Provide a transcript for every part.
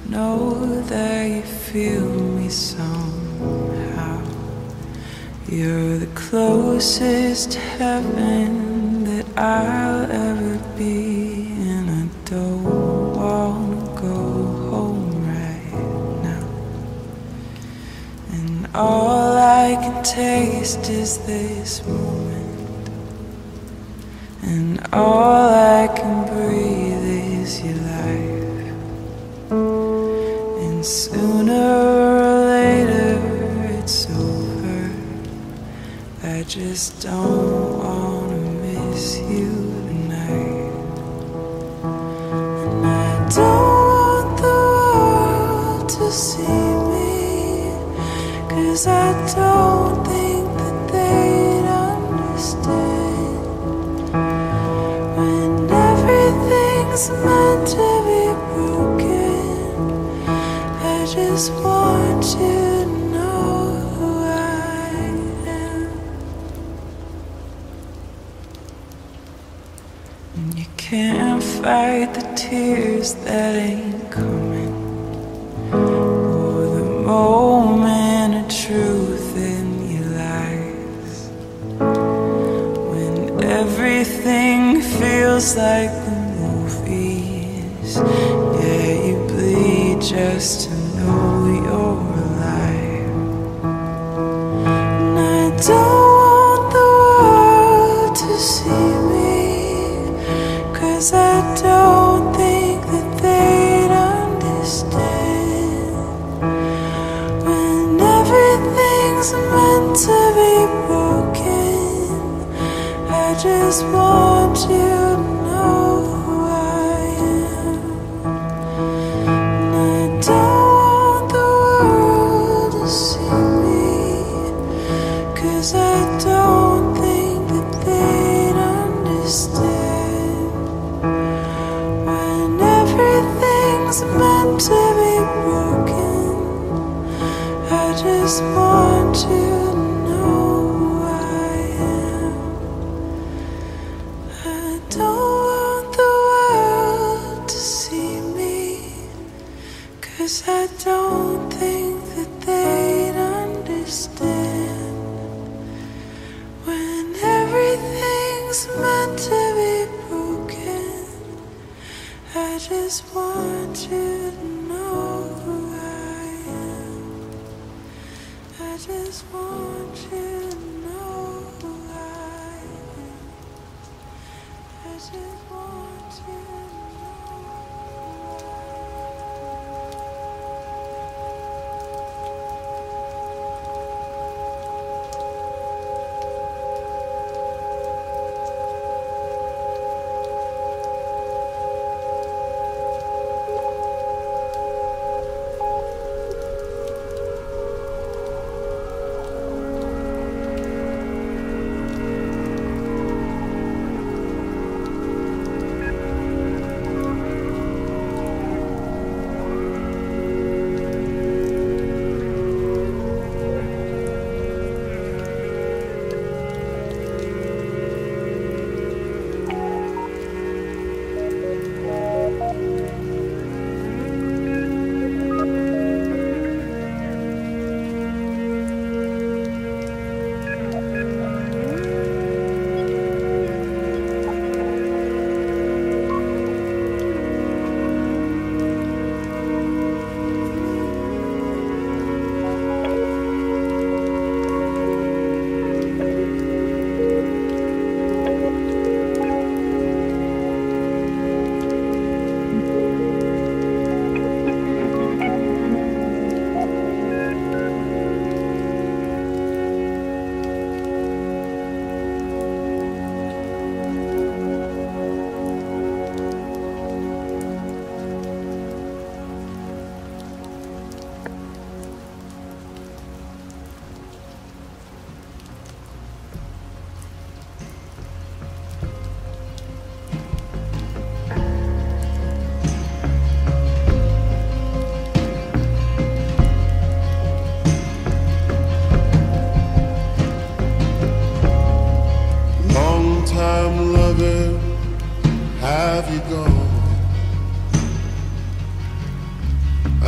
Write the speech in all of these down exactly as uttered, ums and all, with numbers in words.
know that you feel me somehow. You're the closest to heaven that I'll ever be, and I don't wanna go home right now. And all I can taste is this moment, and all I can breathe is your life. And sooner or later it's over. I just don't wanna miss you tonight. And I don't want the world to see me, 'cause I don't think that they'd understand. When everything's meant to be broken, I just want you to know who I am. And you can't fight the tears that ain't coming, or the moment of truth in your lies. When everything feels like the movies, yeah, you bleed just to know you're alive. And I don't want the world to see me, 'cause I don't think that they'd understand. When everything's meant to be broken, I just want you to know who I am. And I don't want the world to see me, 'cause I don't think that they'd understand. When everything's meant to be broken, I just want you to know who I am. I don't want the world to see me, 'cause I don't think that they'd understand. When everything's meant to be broken, I just want you to know who I am. I just want you to know who I am. I just want you to know who I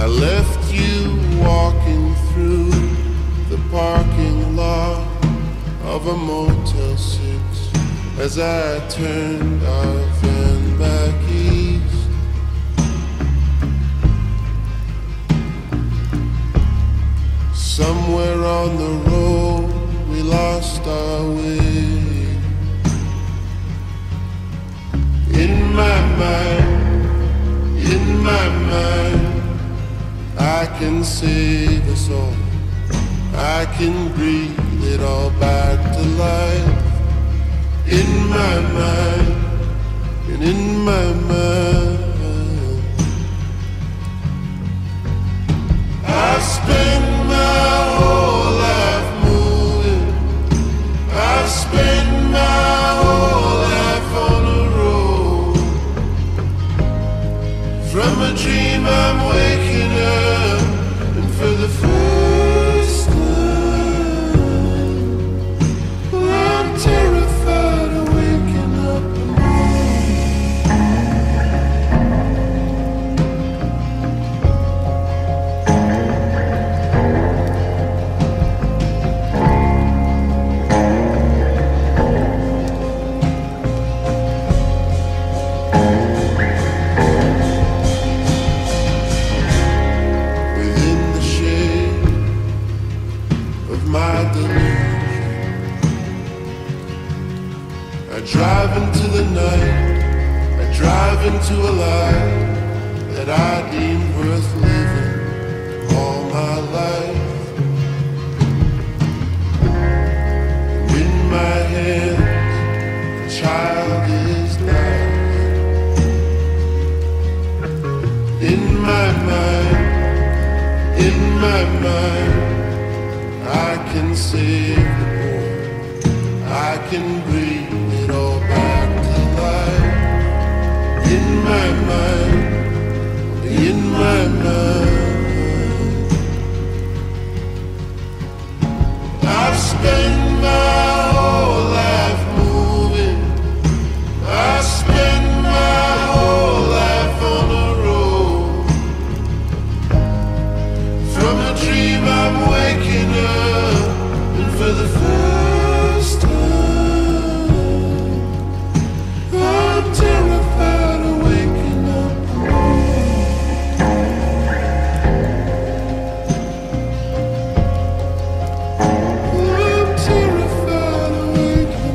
I left you walking through the parking lot of a Motel six as I turned our van back east. Somewhere on the road we lost our way. In my mind, in my mind, I can save us all. I can breathe it all back to life. In my mind, and in my mind, I've spent my whole life moving. I've spent my whole life on a road. From a dream I'm waking up, and for the first time I'm terrified of waking up drive into the night, I drive into a life that I deemed worth living all my life. And in my hands, a child is dying. In my mind, in my mind, I can save the boy, I can breathe it all back to life. In my mind, in my mind, I've spent my whole life moving. I've spent my whole life on a road. From a dream I'm waking up, and for the first time terrified of waking up. I'm terrified of waking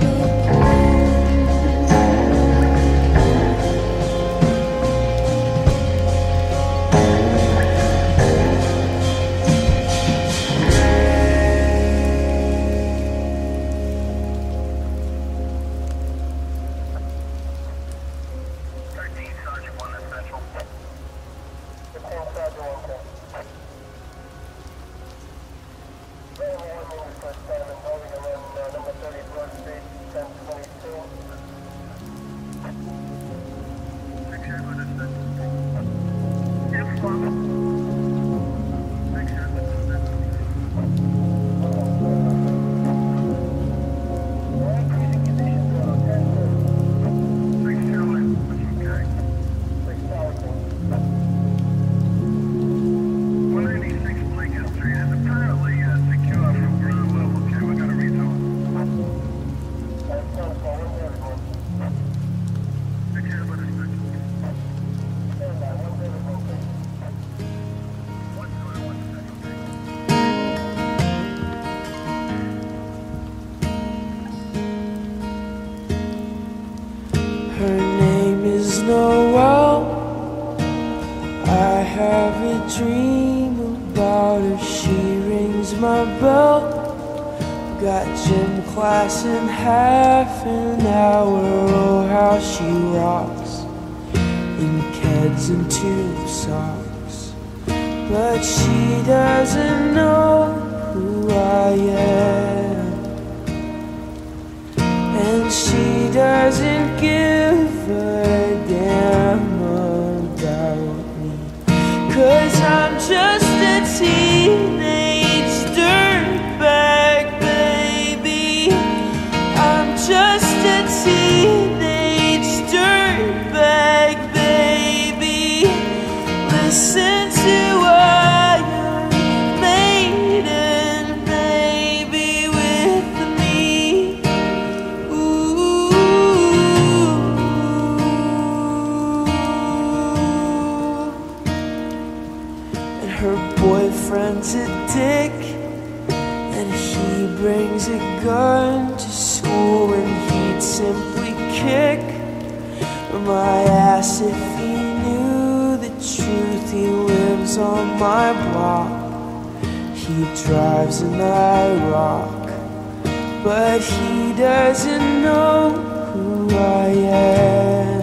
Her name is Noel. I have a dream about her. She rings my bell. Got gym class in half an hour. Oh, how she rocks in Keds and tube socks. But she doesn't know who I am, and she doesn't give a damn about me, 'cause I'm just a teenage dirtbag, baby. I'm just a teenage dirtbag, baby. Listen to what her boyfriend's a dick, and he brings a gun to school, and he'd simply kick my ass if he knew the truth. He lives on my block, he drives and I rock, but he doesn't know who I am,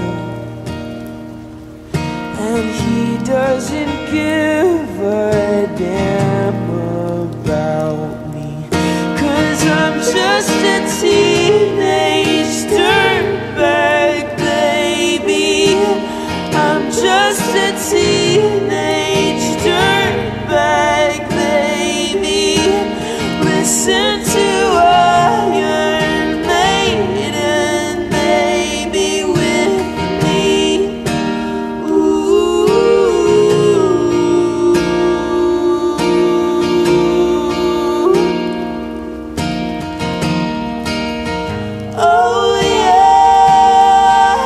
and he doesn't give a damn about me, 'cause I'm just a teenage dirtbag, baby. I'm just a teenage dirtbag, baby. Listen to Iron Maiden, baby, with me. Ooh. Oh yeah,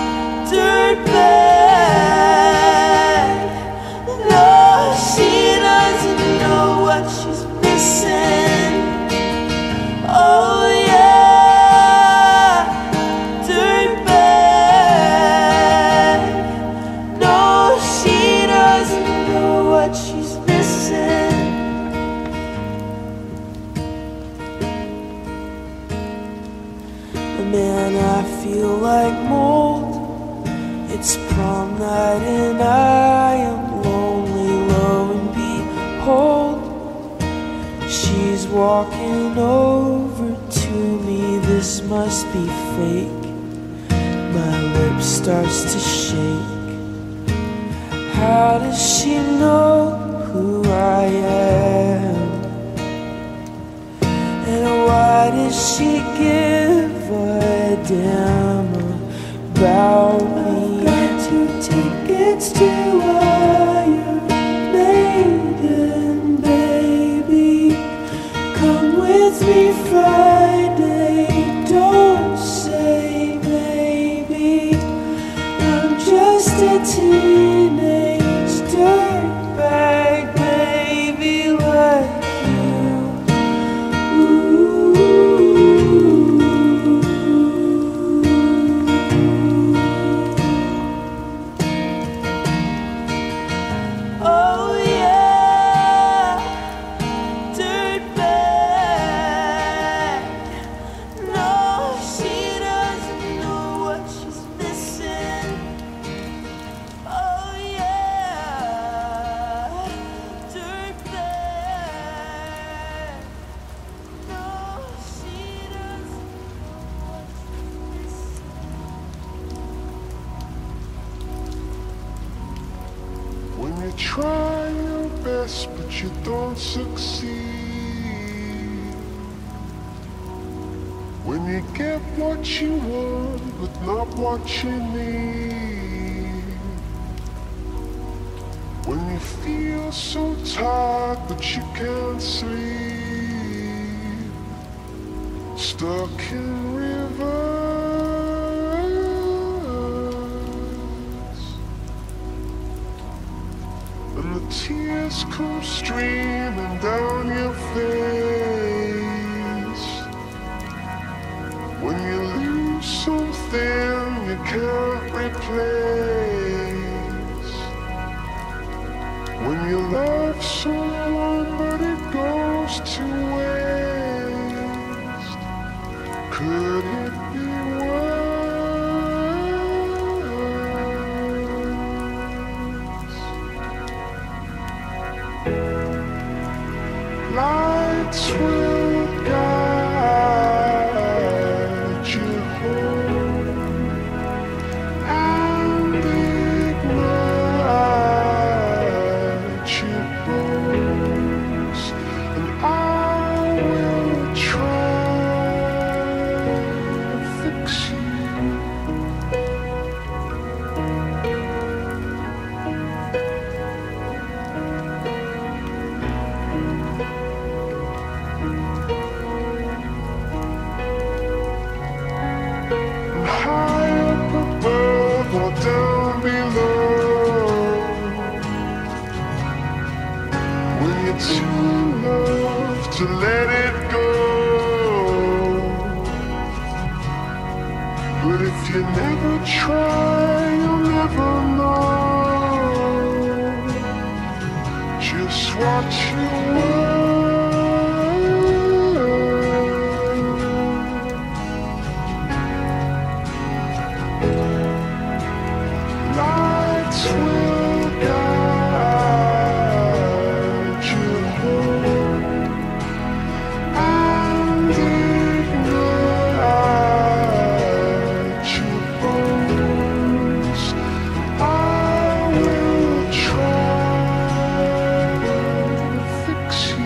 dirtbag. No, she doesn't know what she's missing. Oh yeah, dirtbag. No, she doesn't know what she's missing. Man, I feel like mold. It's prom night and I am lonely, lo and behold, she's walking over to me. This must be fake. My lips starts to shake. How does she know who I am? And why does she give a damn about me? Got two tickets to Iron Maiden, baby. Come with me Friday, don't say maybe. I'm just a teenage dirtbag, baby, like you. Oh yeah, dirtbag. No, she doesn't know what she's missing. Oh yeah, dirtbag. No, she doesn't know what she's missing. When you try your best but you don't succeed, when you get what you want but not what you need, when you feel so tired but you can't sleep, stuck in reverse, and the tears come streaming down your face, when you lose something you can't replace, when you love someone but it goes to waste. Could it be worse? Lights will guide you home and ignite your bones, and I will try to fix you. too love to let it go. But if you never try, you'll never know just what you want. Lights will guide you home and ignite your bones. I will try to fix you.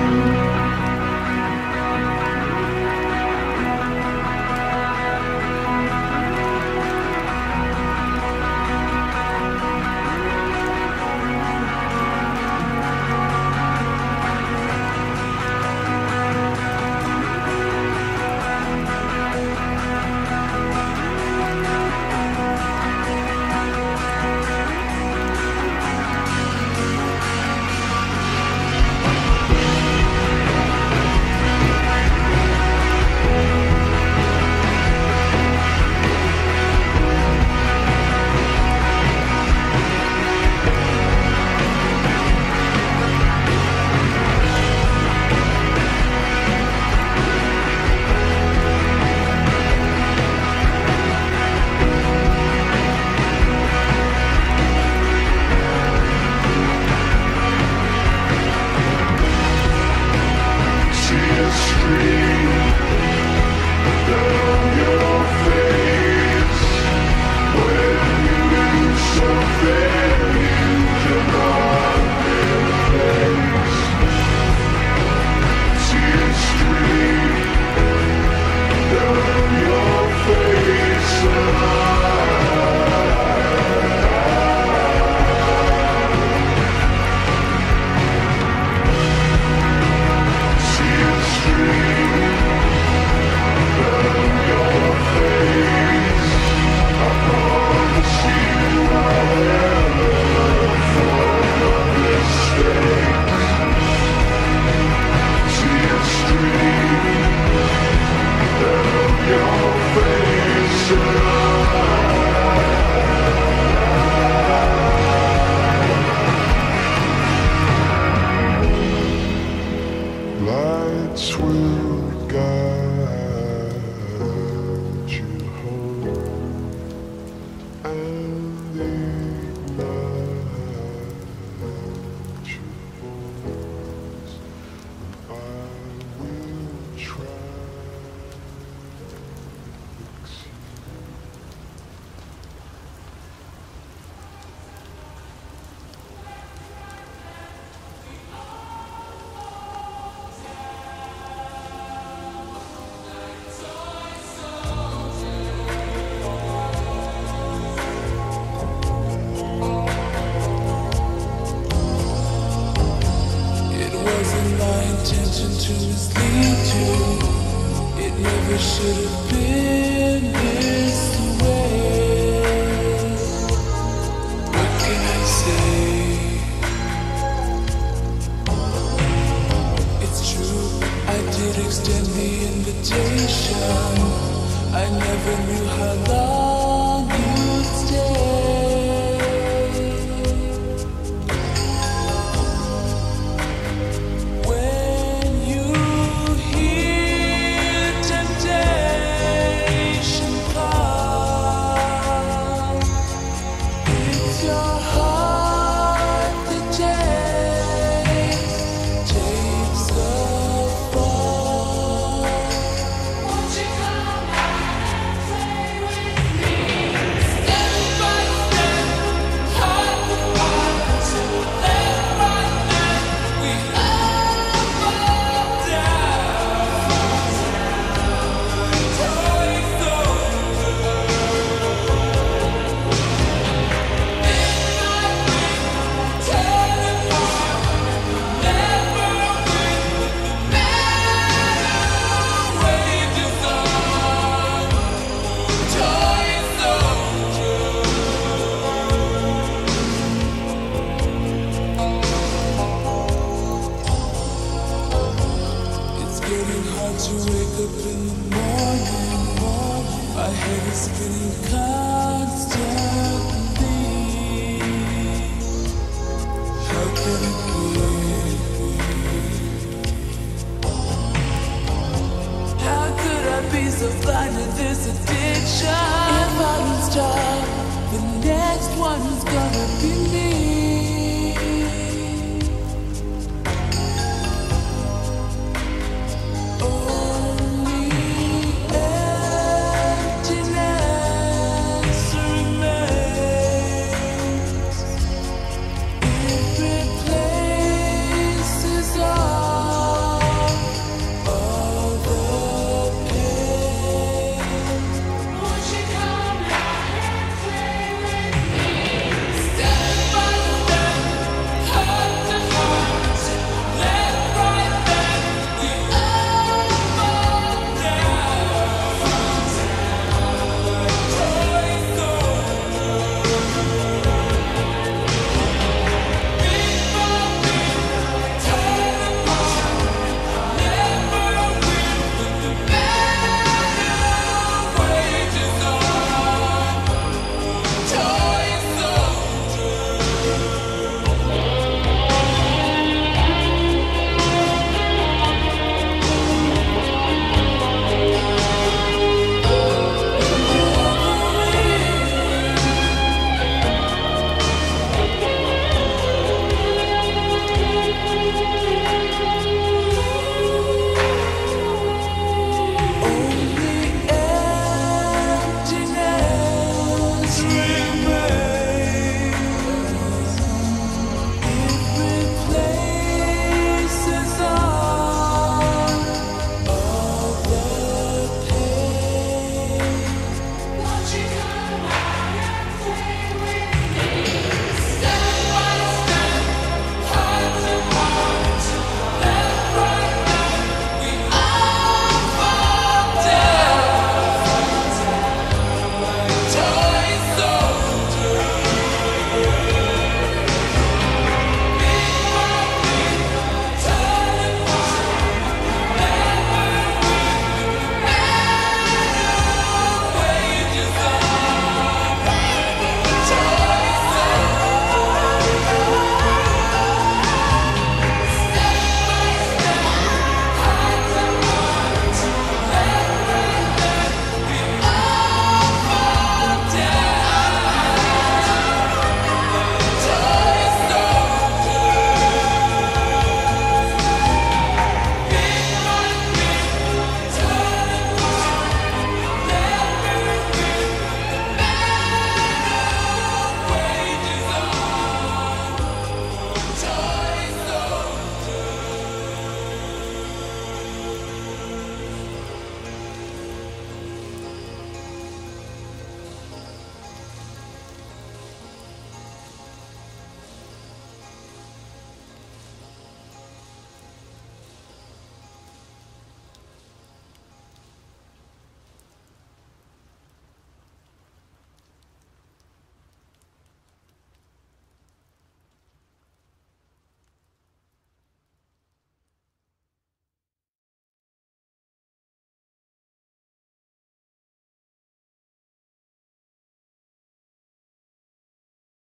Lights will guide you home and ignite your bones. I will try to fix you. Wasn't my intention to mislead you. It never should have been this way. What can I say? It's true, I did extend the invitation. I never knew how long you'd stay. Who's gonna be me?